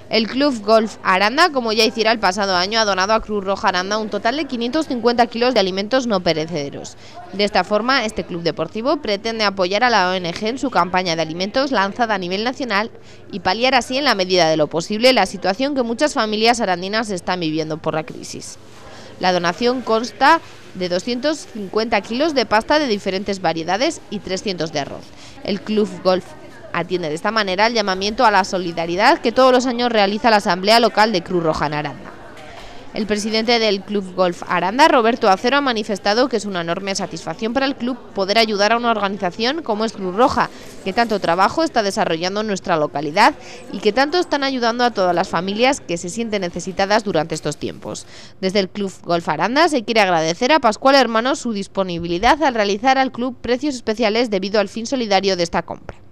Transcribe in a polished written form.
El Club Golf Aranda, como ya hiciera el pasado año, ha donado a Cruz Roja Aranda un total de 550 kilos de alimentos no perecederos. De esta forma, este club deportivo pretende apoyar a la ONG en su campaña de alimentos lanzada a nivel nacional y paliar así, en la medida de lo posible, la situación que muchas familias arandinas están viviendo por la crisis. La donación consta de 250 kilos de pasta de diferentes variedades y 300 de arroz. El Club Golf atiende de esta manera el llamamiento a la solidaridad que todos los años realiza la Asamblea Local de Cruz Roja en Aranda. El presidente del Club Golf Aranda, Roberto Acero, ha manifestado que es una enorme satisfacción para el club poder ayudar a una organización como es Cruz Roja, que tanto trabajo está desarrollando en nuestra localidad y que tanto están ayudando a todas las familias que se sienten necesitadas durante estos tiempos. Desde el Club Golf Aranda se quiere agradecer a Pascual Hermanos su disponibilidad al realizar al club precios especiales debido al fin solidario de esta compra.